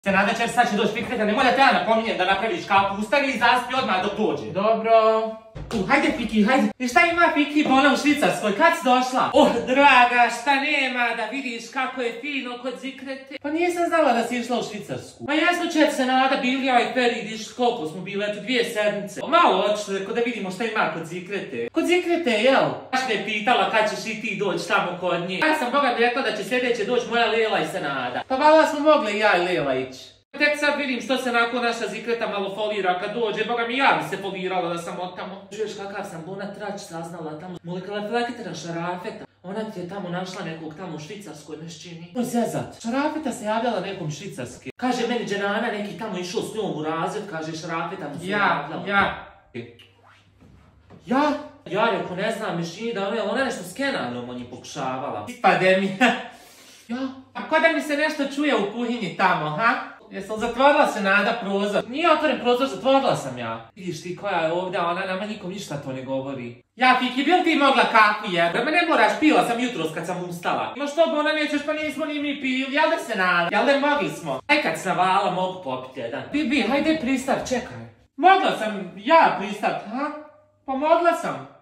Senada će sad će doći Fikreta, nemoj da te ja napominjem da napraviš kapu, ustani i zaspi odmah dok dođe. Dobro. Hajde Fiki, hajde. I šta ima Fiki bona u Švicarskoj, kad si došla? Draga, šta nema da vidiš kako je fino kod Zikrete? Pa nisam znala da si išla u Švicarsku. Pa jesmo će Senada bili ovaj period, koliko smo bili, eto 2 sedmice. Malo otišli, da vidimo šta ima kod Zikrete. Kod Zikrete, jel? Baš me pitala kad ćeš i ti doći tamo kod nje. Ja sam Boga mi rekla da će sljedeće doći moja Lela i Senada. Pa valjda smo mogli i ja i Lela ići. Tek sad vidim što se nakon naša Zikreta malo folira kad dođe, Boga mi ja bi se folirala da sam od tamo. Čuješ kakav sam bona trać saznala tamo. Molekala Fleketera Šarafeta. Ona ti je tamo našla nekog tamo u Švicarskoj mešćini. Moj zezat. Šarafeta se javljala nekom Švicarske. Kaže meni Dženana neki tamo išao s njom u razred, kaže Šarafeta mu se javljala. Ja reko ne znam mešćini da ona nešto s Kenanom on je pokušavala. Ispade mi. A ko da mi se nešto čuje u kuhinji tamo, ha? Jesam zatvorila se Nada prozor? Nije otvoren prozor, zatvorila sam ja. Vidiš ti koja je ovdje, ona nama nikom ništa to ne govori. Ja Fiki, bil ti mogla kafu jebe? Me ne moraš, pila sam jutros kad sam ustala. No što bona nećeš, pa nismo ni mi pili, jel da se Nada? Jel da mogli smo? Kad sam navala mogu popiti jedan. Bibi, hajde pristat, čekaj. Mogla sam ja pristat, ha? Pa mogla sam.